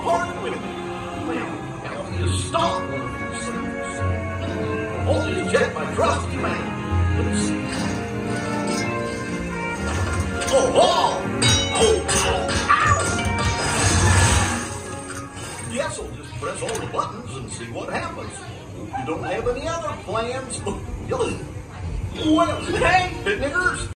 apart with me. Well, how do you stop one of these things? I'll just check my trusty man. Let's see. Oh, ow! Guess I'll just press all the buttons and see what happens. You don't have any other plans? Well, hey, niggers!